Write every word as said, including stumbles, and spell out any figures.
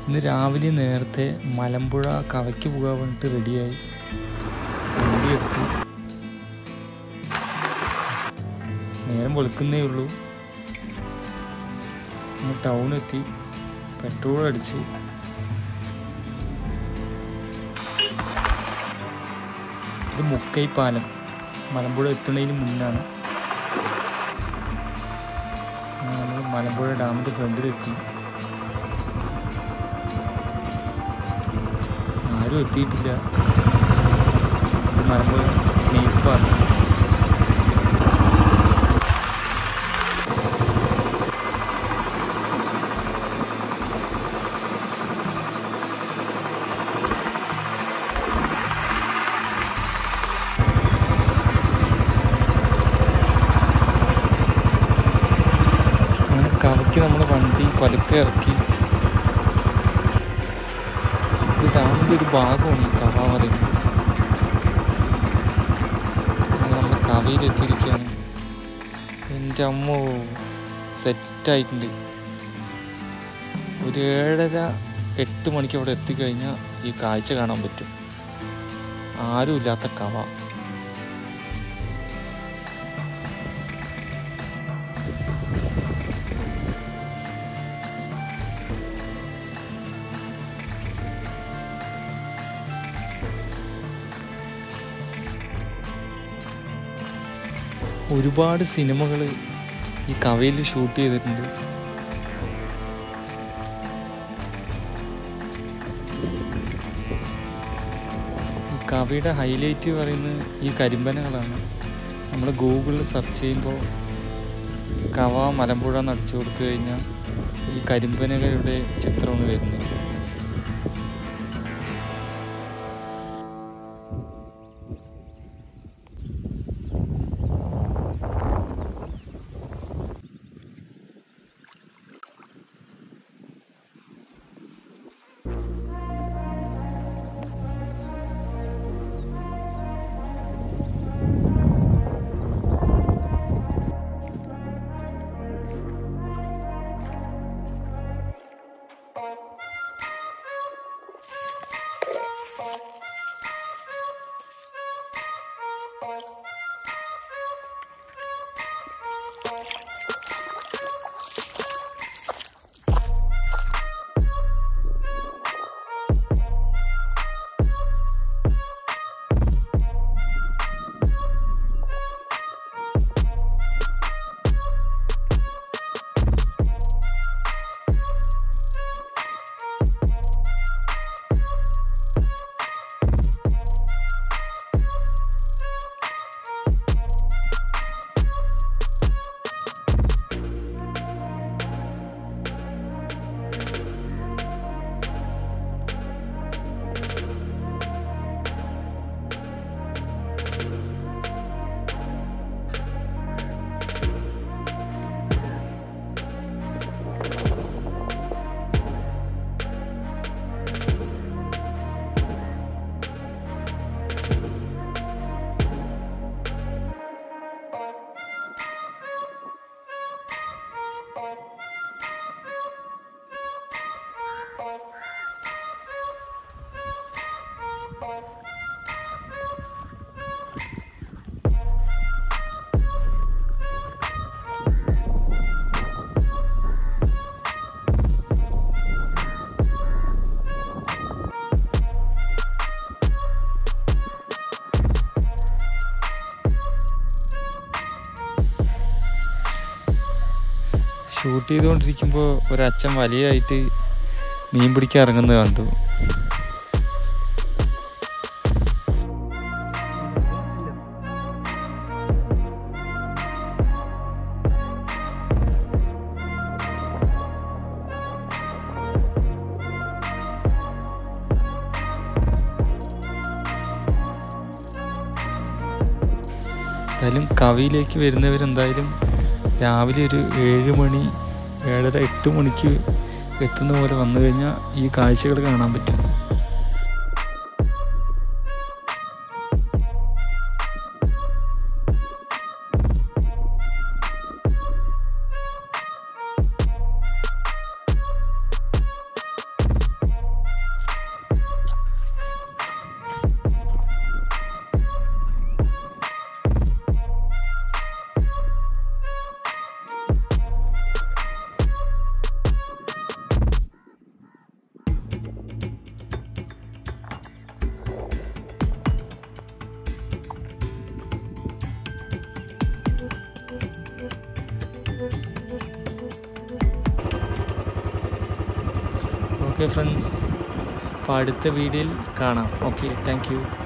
ഇന്ന് രാവിലെ നേരത്തെ മലമ്പുഴ കവയ്ക്ക് പോകാൻ വേണ്ടിയിട്ട് റെഡിയായി വണ്ടിയെടുത്തു. നേരം വെളുക്കുന്നേ ഉള്ളൂ. നമ്മൾ ടൗണെത്തി, പെട്രോൾ അടിച്ച് ഇത് മുക്കൈ പാലം മലമ്പുഴ എത്തുന്നതിന് മുന്നാണ്. നമ്മൾ മലമ്പുഴ ഡാമിൻ്റെ ഫ്രണ്ടിലെത്തി. ആരും എത്തിയിട്ടില്ല. Malampuzha snake park. അങ്ങനെ കവയ്ക്ക് നമ്മൾ വണ്ടി പതുക്കെ ഇറക്കി. ഇത് ഡാമിൻ്റെ ഒരു ഭാഗമാണ് ഈ കവ പറയുന്നത്. നമ്മൾ കവയിലെത്തിയിരിക്കുകയാണ്. എൻ്റെ അമ്മ സെറ്റായിട്ടുണ്ട്. ഒരു ഏഴര എട്ട് മണിക്ക് അവിടെ എത്തിക്കഴിഞ്ഞാൽ ഈ കാഴ്ച കാണാൻ പറ്റും. ആരുമില്ലാത്ത കവ. ഒരുപാട് സിനിമകൾ ഈ കവയിൽ ഷൂട്ട് ചെയ്തിട്ടുണ്ട്. ഈ കവയുടെ ഹൈലൈറ്റ് പറയുന്നത് ഈ കരിമ്പനകളാണ്. നമ്മൾ ഗൂഗിളിൽ സെർച്ച് ചെയ്യുമ്പോൾ കവ മലമ്പുഴ എന്നടിച്ചു കൊടുത്തു കഴിഞ്ഞാൽ ഈ കരിമ്പനകളുടെ ചിത്രമാണ് വരുന്നത്. ഷൂട്ട് ചെയ്തുകൊണ്ടിരിക്കുമ്പോൾ ഒരച്ഛൻ വലിയായിട്ട് മീൻ പിടിക്കാൻ ഇറങ്ങുന്നത് കണ്ടു. എന്തായാലും കവയിലേക്ക് വരുന്നവരെന്തായാലും രാവിലെ ഒരു ഏഴ് മണി ഏഴര എട്ട് മണിക്ക് എത്തുന്ന പോലെ വന്നു കഴിഞ്ഞാൽ ഈ കാഴ്ചകൾ കാണാൻ പറ്റും. ഓക്കെ ഫ്രണ്ട്സ്, അപ്പോൾ അടുത്ത വീഡിയോയിൽ കാണാം. Okay, thank U.